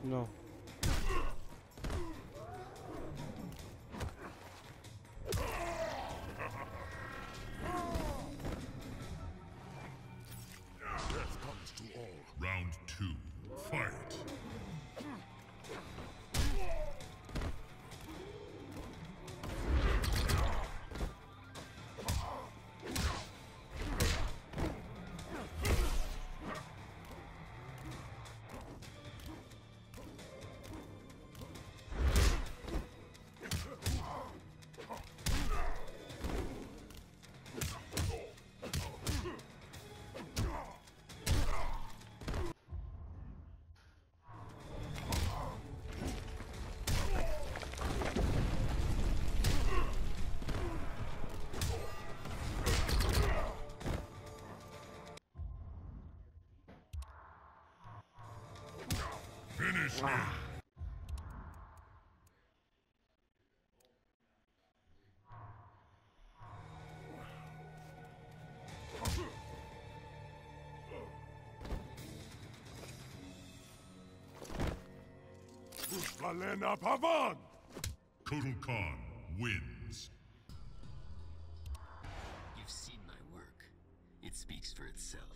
No. Death comes to all. Round 2. Fight. Finish him! Pushkalena Pavan! Kotal Khan wins. You've seen my work. It speaks for itself.